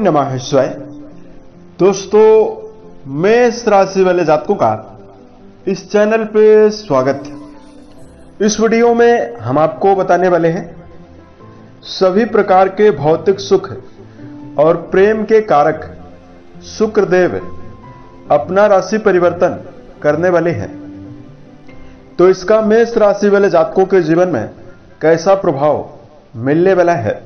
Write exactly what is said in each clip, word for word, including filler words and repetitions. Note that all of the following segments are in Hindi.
नमः शिवाय। दोस्तों, मेष राशि वाले जातकों का इस चैनल पे स्वागत है। इस वीडियो में हम आपको बताने वाले हैं सभी प्रकार के भौतिक सुख और प्रेम के कारक शुक्रदेव अपना राशि परिवर्तन करने वाले हैं, तो इसका मेष राशि वाले जातकों के जीवन में कैसा प्रभाव मिलने वाला है।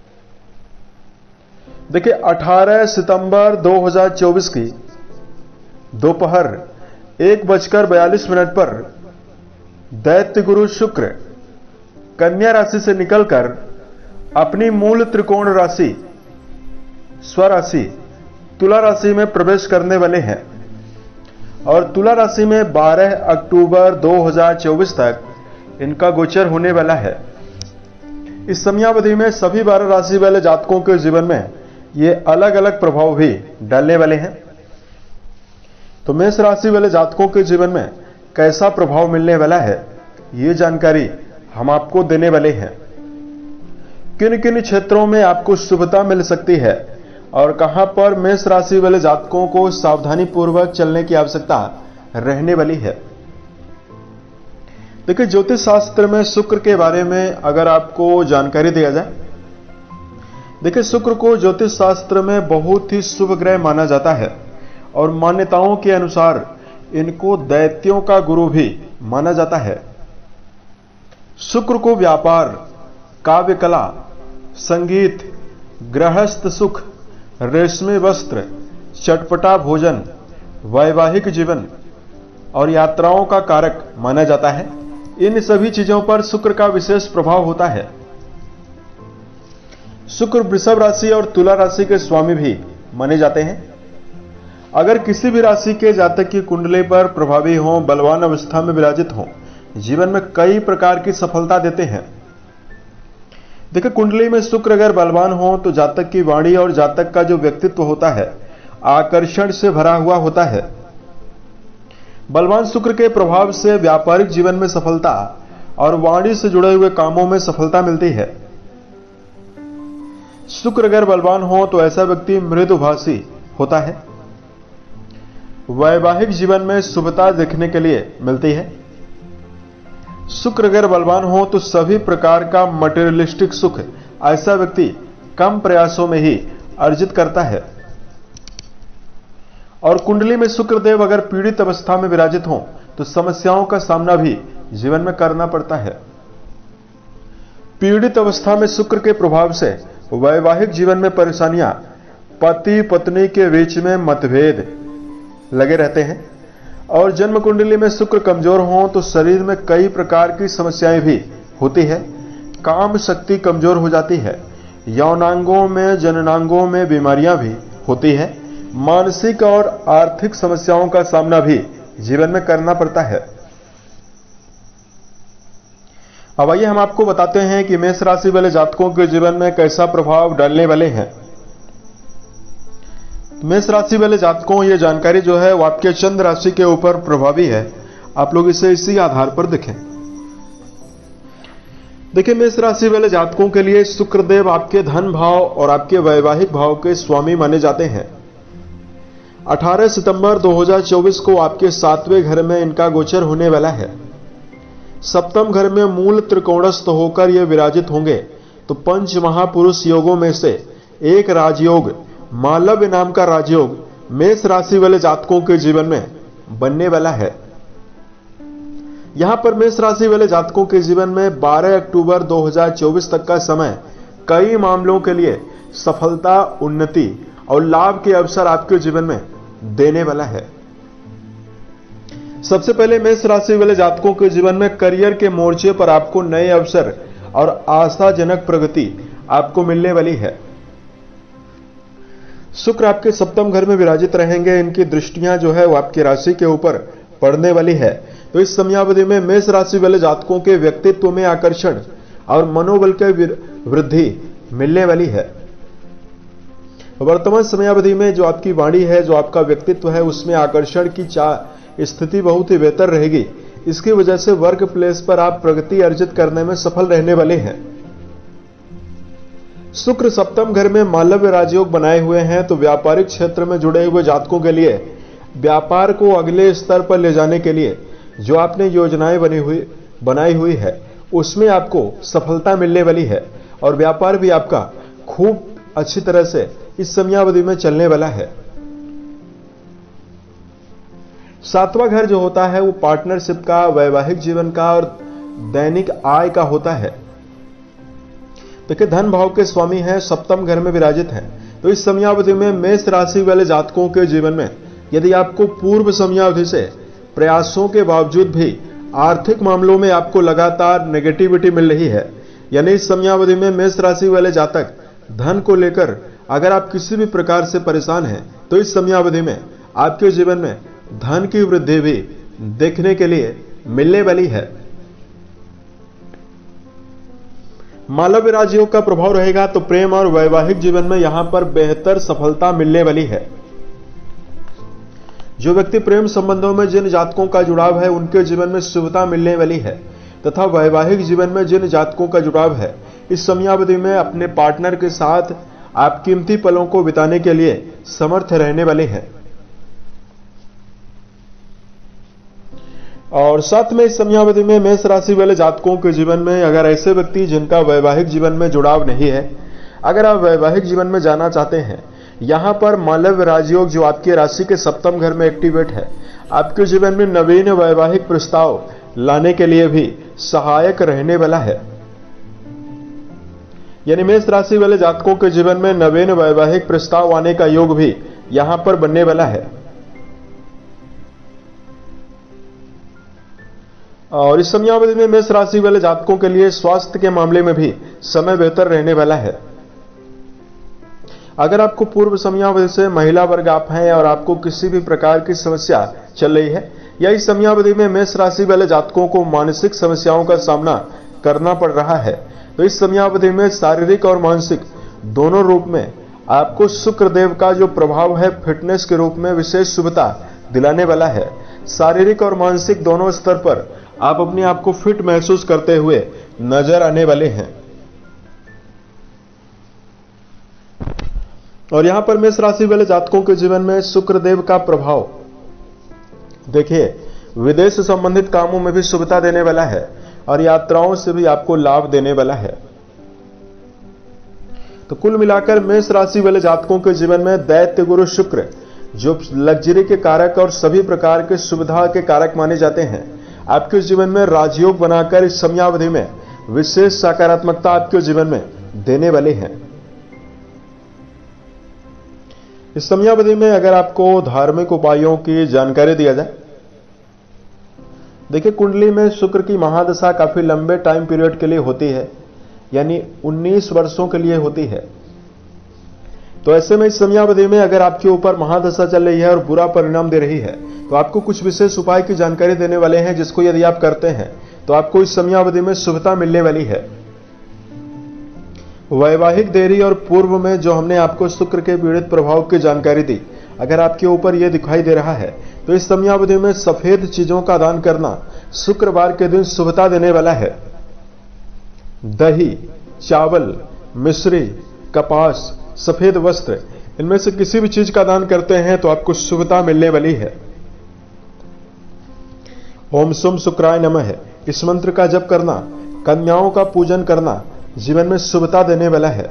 देखिए, अठारह सितंबर दो हज़ार चौबीस की दोपहर एक बजकर बयालीस मिनट पर दैत्य गुरु शुक्र कन्या राशि से निकलकर अपनी मूल त्रिकोण राशि स्वराशि तुला राशि में प्रवेश करने वाले हैं और तुला राशि में बारह अक्टूबर दो हज़ार चौबीस तक इनका गोचर होने वाला है। इस समयावधि में सभी बारह राशि वाले जातकों के जीवन में ये अलग अलग प्रभाव भी डालने वाले हैं। तो मेष राशि वाले जातकों के जीवन में कैसा प्रभाव मिलने वाला है, ये जानकारी हम आपको देने वाले हैं। किन किन क्षेत्रों में आपको शुभता मिल सकती है और कहां पर मेष राशि वाले जातकों को सावधानी पूर्वक चलने की आवश्यकता रहने वाली है। देखिए, ज्योतिष शास्त्र में शुक्र के बारे में अगर आपको जानकारी दिया जाए, देखिए शुक्र को ज्योतिष शास्त्र में बहुत ही शुभ ग्रह माना जाता है और मान्यताओं के अनुसार इनको दैत्यों का गुरु भी माना जाता है। शुक्र को व्यापार, काव्य कला, संगीत, गृहस्थ सुख, रेशमी वस्त्र, चटपटा भोजन, वैवाहिक जीवन और यात्राओं का कारक माना जाता है। इन सभी चीजों पर शुक्र का विशेष प्रभाव होता है। शुक्र वृषभ राशि और तुला राशि के स्वामी भी माने जाते हैं। अगर किसी भी राशि के जातक की कुंडली पर प्रभावी हो, बलवान अवस्था में विराजित हो, जीवन में कई प्रकार की सफलता देते हैं। देखिए, कुंडली में शुक्र अगर बलवान हो तो जातक की वाणी और जातक का जो व्यक्तित्व होता है आकर्षण से भरा हुआ होता है। बलवान शुक्र के प्रभाव से व्यापारिक जीवन में सफलता और वाणी से जुड़े हुए कामों में सफलता मिलती है। शुक्र अगर बलवान हो तो ऐसा व्यक्ति मृदुभाषी होता है। वैवाहिक जीवन में शुभता देखने के लिए मिलती है। शुक्र अगर बलवान हो तो सभी प्रकार का मटेरियलिस्टिक सुख ऐसा व्यक्ति कम प्रयासों में ही अर्जित करता है। और कुंडली में शुक्रदेव अगर पीड़ित अवस्था में विराजित हो तो समस्याओं का सामना भी जीवन में करना पड़ता है। पीड़ित अवस्था में शुक्र के प्रभाव से वैवाहिक जीवन में परेशानियां, पति पत्नी के बीच में मतभेद लगे रहते हैं। और जन्म कुंडली में शुक्र कमजोर हो तो शरीर में कई प्रकार की समस्याएं भी होती है। काम शक्ति कमजोर हो जाती है। यौनांगों में, जननांगों में बीमारियां भी होती है। मानसिक और आर्थिक समस्याओं का सामना भी जीवन में करना पड़ता है। अब आइए हम आपको बताते हैं कि मेष राशि वाले जातकों के जीवन में कैसा प्रभाव डालने वाले हैं। मेष राशि वाले जातकों, ये जानकारी जो है वो आपके चंद्र राशि के ऊपर प्रभावी है। आप लोग इसे इसी आधार पर देखें। देखिए, मेष राशि वाले जातकों के लिए शुक्रदेव आपके धन भाव और आपके वैवाहिक भाव के स्वामी माने जाते हैं। अठारह सितंबर दो हज़ार चौबीस को आपके सातवें घर में इनका गोचर होने वाला है। सप्तम घर में मूल त्रिकोणस्थ होकर ये विराजित होंगे तो पंच महापुरुष योगों में से एक राजयोग, मालव्य नाम का राजयोग मेष राशि वाले जातकों के जीवन में बनने वाला है। यहां पर मेष राशि वाले जातकों के जीवन में बारह अक्टूबर दो हज़ार चौबीस तक का समय कई मामलों के लिए सफलता, उन्नति और लाभ के अवसर आपके जीवन में देने वाला है। सबसे पहले मेष राशि वाले जातकों के जीवन में करियर के मोर्चे पर आपको नए अवसर और आशाजनक प्रगति आपको मिलने वाली है। शुक्र आपके सप्तम घर में विराजित रहेंगे। इनकी दृष्टियां जो है वो आपकी राशि के ऊपर पड़ने वाली है। तो इस समयावधि में मेष राशि वाले जातकों के व्यक्तित्व में आकर्षण और मनोबल के वृद्धि मिलने वाली है। वर्तमान समयावधि में जो आपकी वाणी है, जो आपका व्यक्तित्व है, उसमें आकर्षण की स्थिति बहुत ही बेहतर रहेगी। इसकी वजह से वर्क प्लेस पर आप प्रगति अर्जित करने में सफल रहने वाले हैं। शुक्र सप्तम घर में मालव्य राजयोग बनाए हुए हैं, तो व्यापारिक क्षेत्र में जुड़े हुए जातकों के लिए व्यापार को अगले स्तर पर ले जाने के लिए जो आपने योजनाएं बनी हुई बनाई हुई है उसमें आपको सफलता मिलने वाली है और व्यापार भी आपका खूब अच्छी तरह से इस समयावधि में चलने वाला है। सातवां घर जो होता है वो पार्टनरशिप का, वैवाहिक जीवन का और दैनिक आय का होता है। देखिए धन भाव के स्वामी हैं, सप्तम घर में विराजित हैं, तो इस समयावधि में मेष राशि वाले जातकों के जीवन में यदि आपको पूर्व समयावधि से प्रयासों के बावजूद भी आर्थिक मामलों में आपको लगातार नेगेटिविटी मिल रही है, यानी इस समयावधि में मेष राशि वाले जातक धन को लेकर अगर आप किसी भी प्रकार से परेशान हैं तो इस समयावधि में आपके जीवन में धन की वृद्धि भी देखने के लिए मिलने वाली है। मालव्य राजयोग का प्रभाव रहेगा तो प्रेम और वैवाहिक जीवन में यहां पर बेहतर सफलता मिलने वाली है। जो व्यक्ति प्रेम संबंधों में जिन जातकों का जुड़ाव है उनके जीवन में शुभता मिलने वाली है तथा वैवाहिक जीवन में जिन जातकों का जुड़ाव है इस समयावधि में अपने पार्टनर के साथ आप कीमती पलों को बिताने के लिए समर्थ रहने वाले हैं। और साथ में इस समयावधि में मेष राशि वाले जातकों के जीवन में अगर ऐसे व्यक्ति जिनका वैवाहिक जीवन में जुड़ाव नहीं है, अगर आप वैवाहिक जीवन में जाना चाहते हैं, यहां पर मालव्य राजयोग जो आपकी राशि के सप्तम घर में एक्टिवेट है आपके जीवन में नवीन वैवाहिक प्रस्ताव लाने के लिए भी सहायक रहने वाला है। यानी मेष राशि वाले जातकों के जीवन में नवीन वैवाहिक प्रस्ताव आने का योग भी यहां पर बनने वाला है। और इस समयावधि में मेष राशि वाले जातकों के लिए स्वास्थ्य के मामले में भी समय बेहतर रहने वाला है। अगर आपको पूर्व समयावधि से महिला वर्ग आप हैं और आपको किसी भी प्रकार की समस्या चल रही है या इस समयावधि में मेष राशि वाले जातकों को मानसिक समस्याओं का सामना करना पड़ रहा है, तो इस समयावधि में शारीरिक और मानसिक दोनों रूप में आपको शुक्रदेव का जो प्रभाव है फिटनेस के रूप में विशेष शुभता दिलाने वाला है। शारीरिक और मानसिक दोनों स्तर पर आप अपने आप को फिट महसूस करते हुए नजर आने वाले हैं। और यहां पर मेष राशि वाले जातकों के जीवन में शुक्रदेव का प्रभाव देखिए विदेश से संबंधित कामों में भी शुभता देने वाला है और यात्राओं से भी आपको लाभ देने वाला है। तो कुल मिलाकर मेष राशि वाले जातकों के जीवन में दैत्य गुरु शुक्र जो लग्जरी के कारक और सभी प्रकार के सुविधा के कारक माने जाते हैं आपके जीवन में राजयोग बनाकर इस समयावधि में विशेष सकारात्मकता आपके जीवन में देने वाले हैं। इस समयावधि में अगर आपको धार्मिक उपायों की जानकारी दिया जाए, देखिए कुंडली में शुक्र की महादशा काफी लंबे टाइम पीरियड के लिए होती है, यानी उन्नीस वर्षों के लिए होती है। तो ऐसे में इस समयावधि में अगर आपके ऊपर महादशा चल रही है और बुरा परिणाम दे रही है तो आपको कुछ विशेष उपाय की जानकारी देने वाले हैं जिसको यदि आप करते हैं तो आपको इस समयावधि में शुभता मिलने वाली है। वैवाहिक देरी और पूर्व में जो हमने आपको शुक्र के पीड़ित प्रभाव की जानकारी दी, अगर आपके ऊपर यह दिखाई दे रहा है तो इस समयावधि में सफेद चीजों का दान करना शुक्रवार के दिन शुभता देने वाला है। दही, चावल, मिश्री, कपास, सफेद वस्त्र, इनमें से किसी भी चीज का दान करते हैं तो आपको शुभता मिलने वाली है। ओम सुम शुक्राय नमः है इस मंत्र का जप करना, कन्याओं का पूजन करना जीवन में शुभता देने वाला है।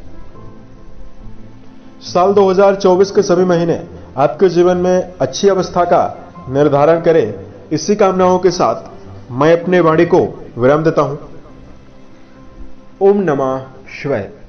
साल दो हज़ार चौबीस के सभी महीने आपके जीवन में अच्छी अवस्था का निर्धारण करें, इसी कामनाओं के साथ मैं अपने वाणी को विराम देता हूं। ओम नमः शिवाय।